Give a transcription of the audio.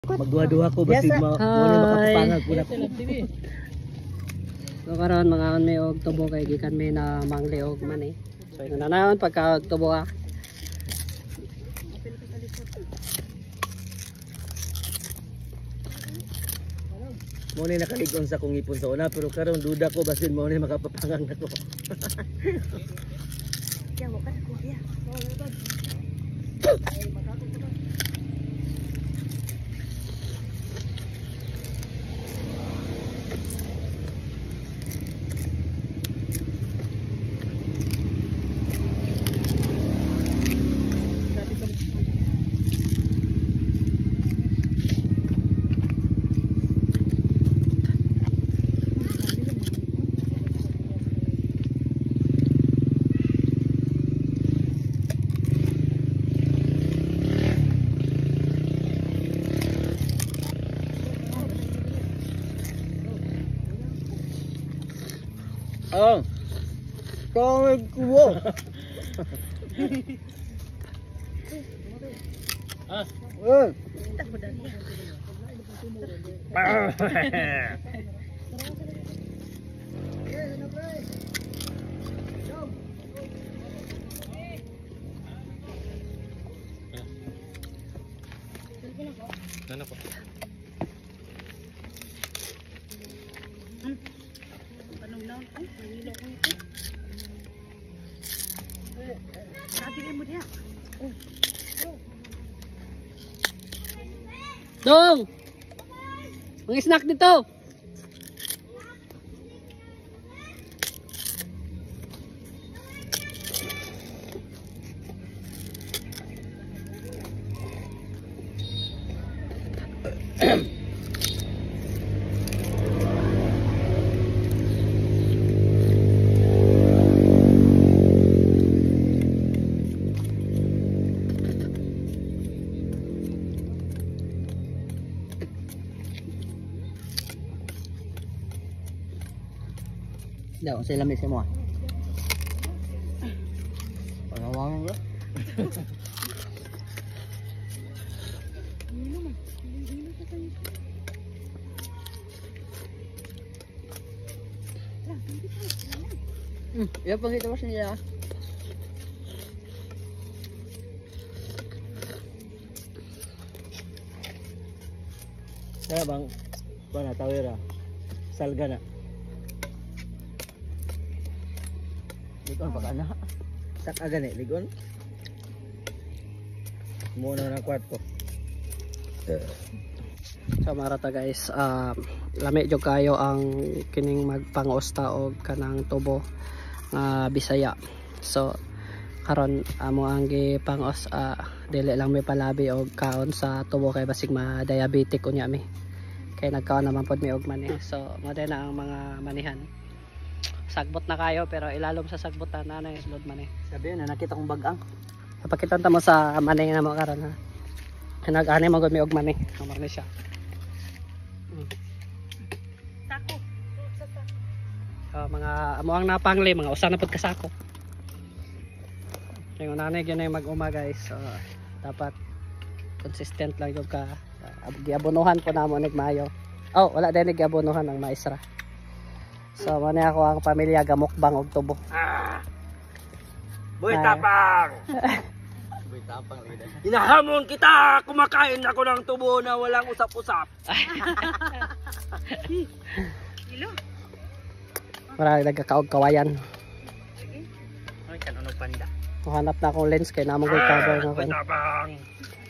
Magduha-duha ko basin mo na makapangag pud ako. So karon mga may og tubo kay gikan may na mangli og man eh. So nananaon pagka tubo ka. Mo ni nakaligon sa kong ipon sa una pero karon duda ko basin mo na makapapangang nako. Oh. Kawig ko. Ah. Ano po? Dong! Ang snack dito! Daw sila may mo. Pangawang ko. Ya pang kita mas niya. Kaya bang bana tawira. Salga na. Ligon pa kana. Tak aga ni ligon. Muna na kwarto. So marata guys, lami jud kayo ang kining magpangusta og kanang tubo nga Bisaya. So karon amo ang gipangos dili lang may palabi og kaon sa tubo kay basig ma-diabetic unya mi. Kay nagkaon naman pod mi og mani. So mo na ang mga manihan. Sagbot na kayo pero ilalom sa sagbotan na yung slot mani. Sabi na nakita kong bagang. Papakitan ta mo sa mani nga mo karon ha. Nag-ani mo gud mi og mani. Amor ni siya. Sako. Mga amo ang napangli mga usa na pud kasako. Kaya unanay gyud na mag-uma guys. So dapat consistent lang jud ka. Giabonohan po namo nig maayo. Oh, wala din giabonohan ang maestra. So muna ako ang pamilya gamukbang og tubo. Boy tapang. Boy tapang lida. Hinahamon kita, kumakain ako ng tubo na walang usap-usap. Ilo. Marami nagkakaog kawayan. Ay kan ano panda. Hanap na akong lens kay namang cover nga. Boy tapang.